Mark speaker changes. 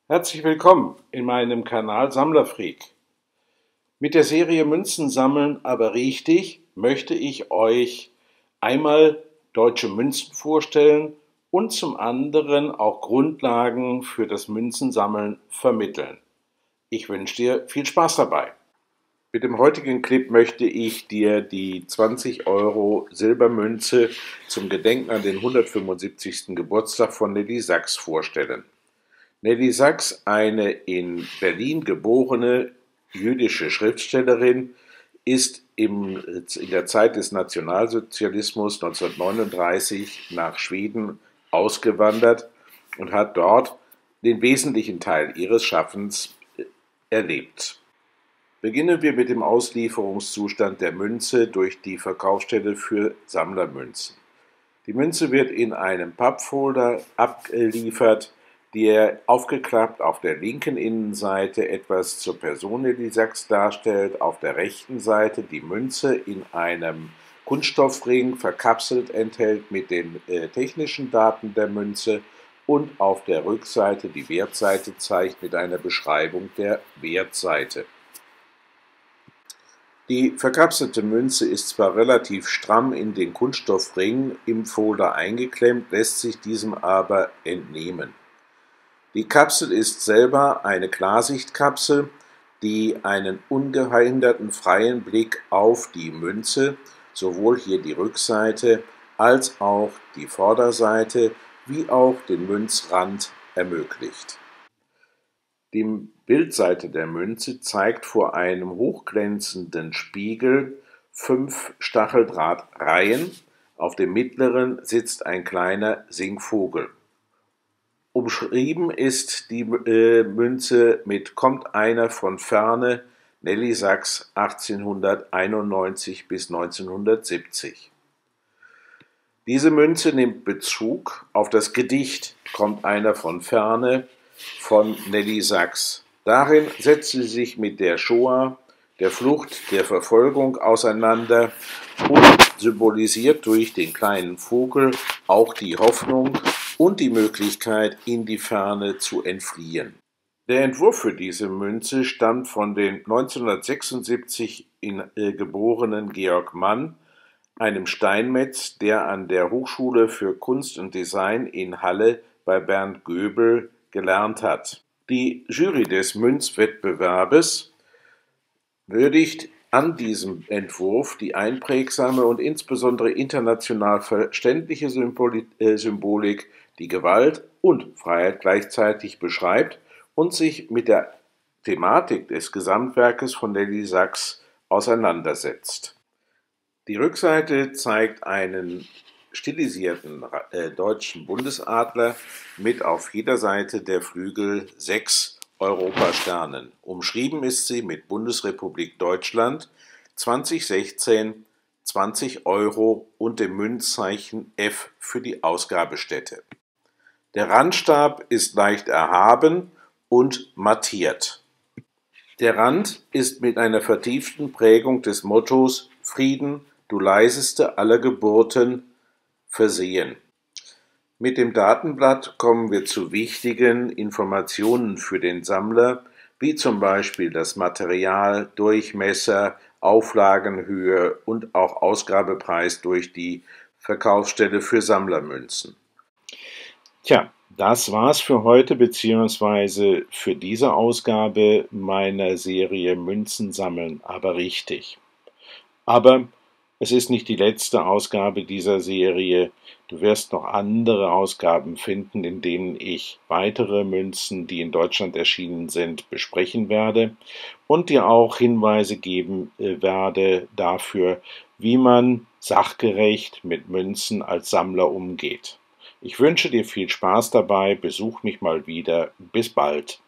Speaker 1: Herzlich willkommen in meinem Kanal Sammlerfreak. Mit der Serie Münzen sammeln, aber richtig, möchte ich euch einmal deutsche Münzen vorstellen und zum anderen auch Grundlagen für das Münzensammeln vermitteln. Ich wünsche dir viel Spaß dabei. Mit dem heutigen Clip möchte ich dir die 20 € Silbermünze zum Gedenken an den 175. Geburtstag von Nelly Sachs vorstellen. Nelly Sachs, eine in Berlin geborene jüdische Schriftstellerin, ist in der Zeit des Nationalsozialismus 1939 nach Schweden ausgewandert und hat dort den wesentlichen Teil ihres Schaffens erlebt. Beginnen wir mit dem Auslieferungszustand der Münze durch die Verkaufsstelle für Sammlermünzen. Die Münze wird in einem Pappfolder abgeliefert, der aufgeklappt auf der linken Innenseite etwas zur Person Nelly Sachs darstellt, auf der rechten Seite die Münze in einem Kunststoffring verkapselt enthält mit den technischen Daten der Münze und auf der Rückseite die Wertseite zeigt mit einer Beschreibung der Wertseite. Die verkapselte Münze ist zwar relativ stramm in den Kunststoffring im Folder eingeklemmt, lässt sich diesem aber entnehmen. Die Kapsel ist selber eine Klarsichtkapsel, die einen ungehinderten freien Blick auf die Münze, sowohl hier die Rückseite als auch die Vorderseite, wie auch den Münzrand ermöglicht. Die Bildseite der Münze zeigt vor einem hochglänzenden Spiegel 5 Stacheldrahtreihen, auf dem mittleren sitzt ein kleiner Singvogel. Umschrieben ist die Münze mit „Kommt einer von ferne, Nelly Sachs 1891 bis 1970". Diese Münze nimmt Bezug auf das Gedicht „Kommt einer von ferne" von Nelly Sachs. Darin setzt sie sich mit der Shoah, der Flucht, der Verfolgung auseinander und symbolisiert durch den kleinen Vogel auch die Hoffnung und die Möglichkeit, in die Ferne zu entfliehen. Der Entwurf für diese Münze stammt von dem 1976 geborenen Georg Mann, einem Steinmetz, der an der Hochschule für Kunst und Design in Halle bei Bernd Göbel gelernt hat. Die Jury des Münzwettbewerbes würdigt an diesem Entwurf die einprägsame und insbesondere international verständliche Symbolik, die Gewalt und Freiheit gleichzeitig beschreibt und sich mit der Thematik des Gesamtwerkes von Nelly Sachs auseinandersetzt. Die Rückseite zeigt einen stilisierten deutschen Bundesadler mit auf jeder Seite der Flügel 6 Europasternen. Umschrieben ist sie mit Bundesrepublik Deutschland 2016, 20 € und dem Münzzeichen F für die Ausgabestätte. Der Randstab ist leicht erhaben und mattiert. Der Rand ist mit einer vertieften Prägung des Mottos „Frieden, du leiseste aller Geburten" versehen. Mit dem Datenblatt kommen wir zu wichtigen Informationen für den Sammler, wie zum Beispiel das Material, Durchmesser, Auflagenhöhe und auch Ausgabepreis durch die Verkaufsstelle für Sammlermünzen. Tja, das war's für heute bzw. für diese Ausgabe meiner Serie Münzen sammeln, aber richtig. Aber es ist nicht die letzte Ausgabe dieser Serie. Du wirst noch andere Ausgaben finden, in denen ich weitere Münzen, die in Deutschland erschienen sind, besprechen werde und dir auch Hinweise geben werde dafür, wie man sachgerecht mit Münzen als Sammler umgeht. Ich wünsche dir viel Spaß dabei, besuch mich mal wieder. Bis bald.